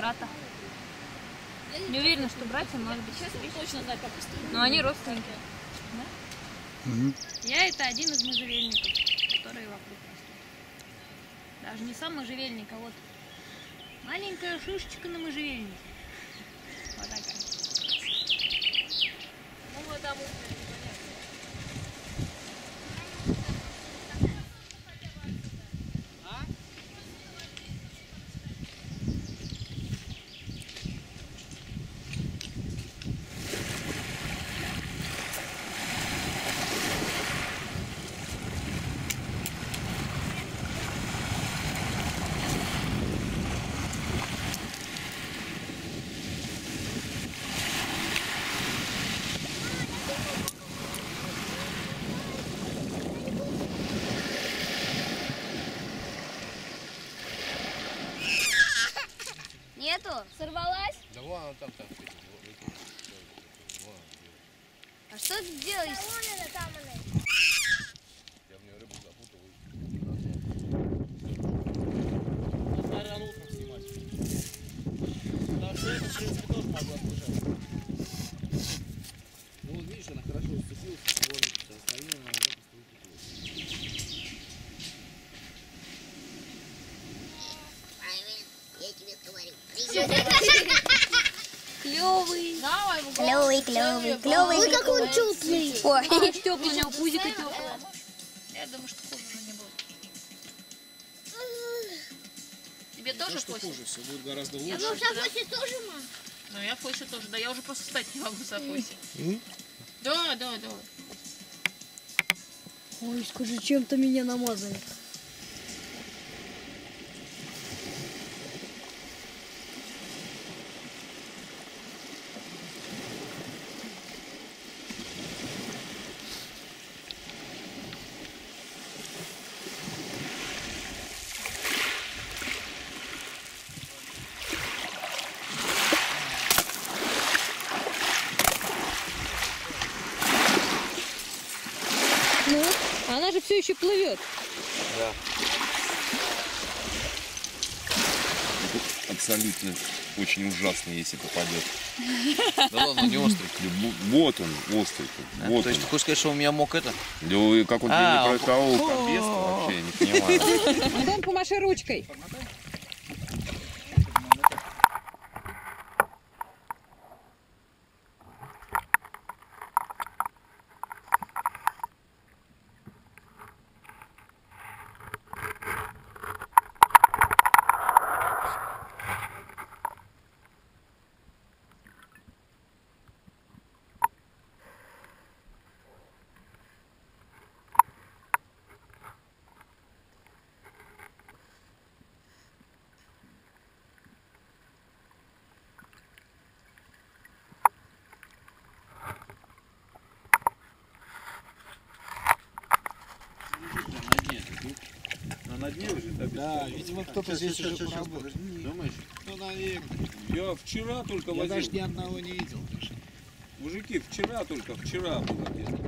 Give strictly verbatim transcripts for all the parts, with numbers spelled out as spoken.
брата. Не уверена, что братья, может быть, сестры. Точно знать, как устроено. Но они родственники. Да? Угу. Я это один из можжевельников, которые вокруг растут. Даже не сам можжевельник, а вот маленькая шишечка на можжевельнике. Вот такая. Ну, мы там... Нету? Сорвалась? Да вон она там, там. А что ты делаешь? Я в нее рыбу запутал Надо, наверное, утром снимать. Потому что это, в принципе, тоже могло отбежать. Ну вот видишь, она хорошо сцепилась, вон, остальное она просто Я тебе говорю. Клевый. Давай, Клевый, клевый, клевый. Ой, какой он теплый. Ой, теплый, у него пузико теплое. Я думаю, что хуже уже не будет. Тебе тоже что фосит? хуже, все будет гораздо Я лучше. тоже, да. Фоси тоже, мам? Ну, я фосе тоже, да, я уже просто встать не могу за фосе. М? Да, да, да. Ой, скажи, чем-то меня намазали. Ну, она же все еще плывет. Да. Абсолютно очень ужасно, если попадет. Да ладно, не острый. Вот он, острый. А, Вот то есть он. ты хочешь сказать, что у меня мог это? Да вы как он тебе А, не проколол как бес, вообще я не понимаю. Антон, помаши ручкой. На дне уже, Да, видимо, кто-то здесь уже поработал. Думаешь? Ну, наверное. Я вчера только Я возил. даже ни одного не видел. Мужики, вчера только, вчера было где-то.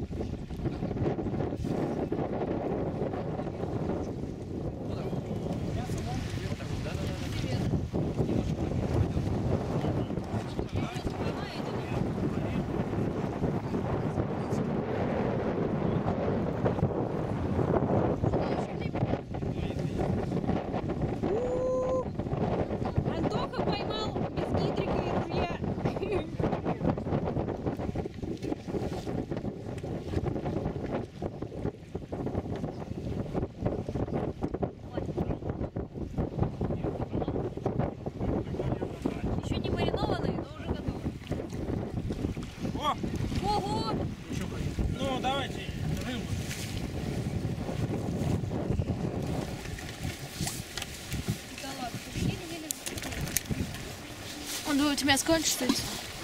Антоха поймал без гидрика и ружья. Еще не маринованные, но уже готовы. О! Ого! Ну, давайте рыбу. Да ладно, еле-еле. Он думает, у меня скончится. У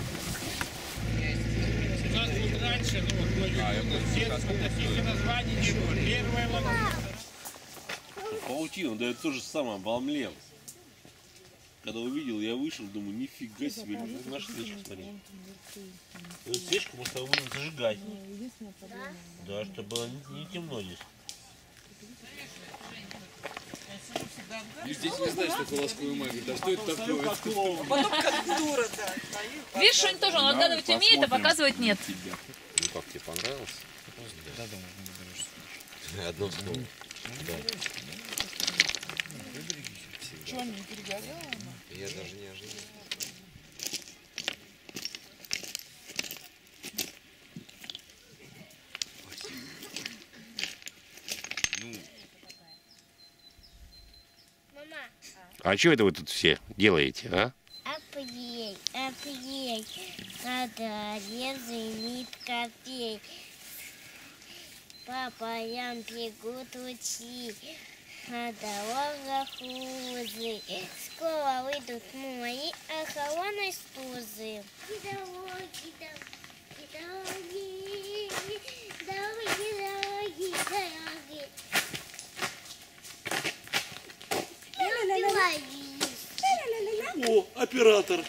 нас тут раньше, ну, вот, в детстве таких названий не было. Первая ловушка. Паутина, да это тоже самое, обомлел. Когда увидел, я вышел, думаю, нифига себе, наша свечка, смотри. Эту свечку мы с тобой будем зажигать. Да, чтобы было не, не темно здесь. И здесь не знаешь, что колосковый маг. Да что это такое? Потом как дура, да. стою. Видишь, что-нибудь тоже он отгадывать умеет, а показывать нет. Ну как, тебе понравилось? Да, думаю, не берешь. Одно слово. Да. Что, не перегорела она? Я даже не ожидал. Мама, А что это вы тут все делаете, а? апрель, апрель, надо резать кофей. По полям бегут лучи, на дорогах лузы. Скоро выйдут мои охороны стузы. Дороги, дороги, дороги, дороги, дороги, дороги. О, оператор.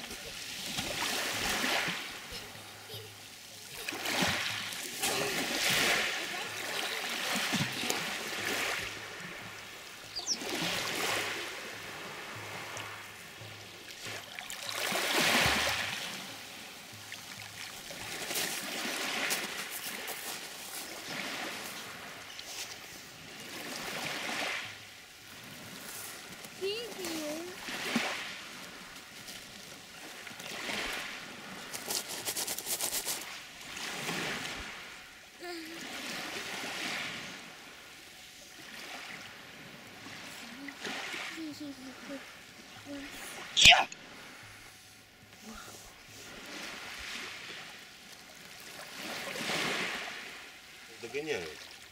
Догоняют.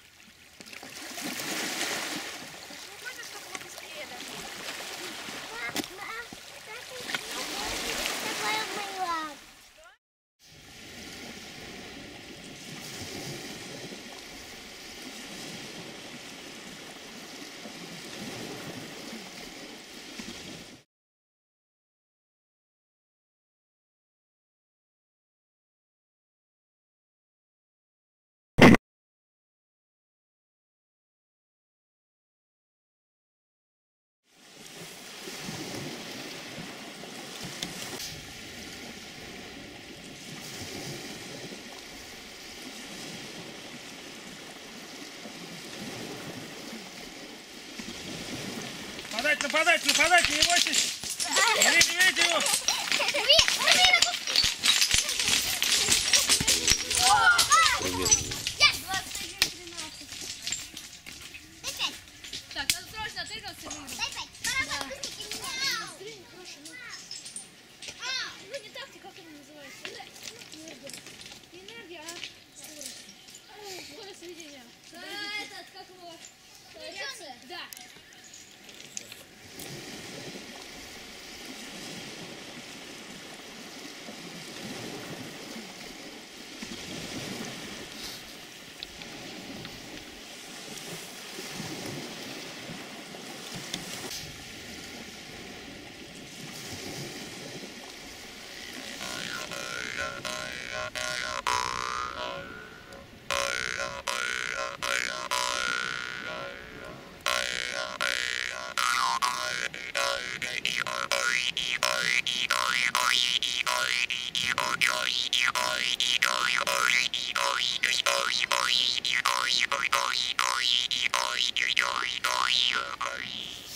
Нападать, нападать, нападать, не бойтесь! Видите, видите его? Так, надо срочно отыгрываться и выиграть. Ну не так, как это называется? Энергия, а? Скорость сведения. Да, этот, как его? Реакция? Да. Ой,